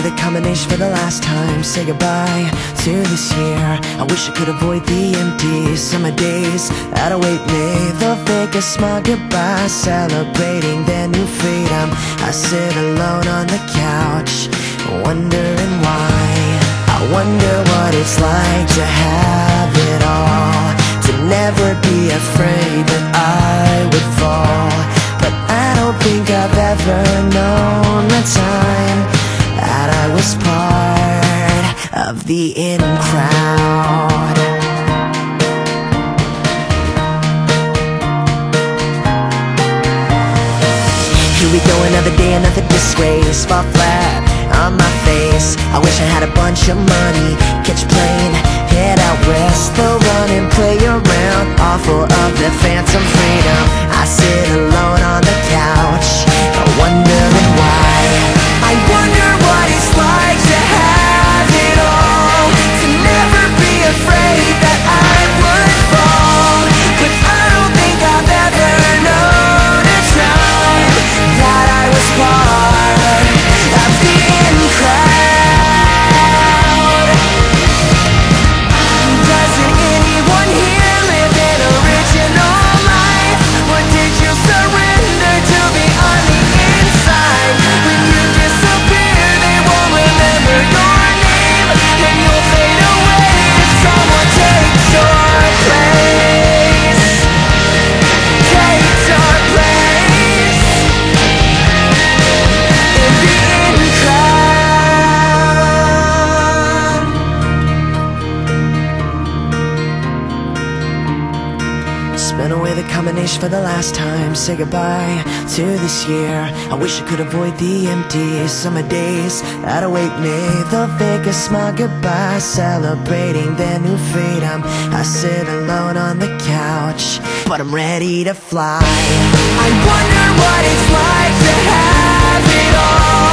the combination for the last time. Say goodbye to this year. I wish I could avoid the empty summer days that await me. They'll fake a small goodbye, celebrating their new freedom. I sit alone on the couch, wondering why. I wonder what it's like to have it all, to never be afraid that I would fall. But I don't think I've ever known the time that I was part of the in crowd. Here we go, another day, another disgrace. Fall flat on my face. I wish I had a bunch of money, catch a plane, head out west. They'll run and play around, awful of the phantom freedom. I sit alone on the couch, wondering why. I wonder what it's like to have it all, to never be afraid that I would fall. But I don't think I've ever known a time that I was part of the in crowd. Doesn't anyone here live an original life? Or did you surrender to be on the inside? When you disappear, they won't remember your name, and you'll fade away if someone takes your place. Takes your place in the in crowd. Spin away the combination for the last time. Say goodbye to this year. I wish I could avoid the empty summer days that await me. They'll fake a small goodbye, celebrating their new freedom. I sit alone on the couch, but I'm ready to fly. I wonder what it's like to have it all,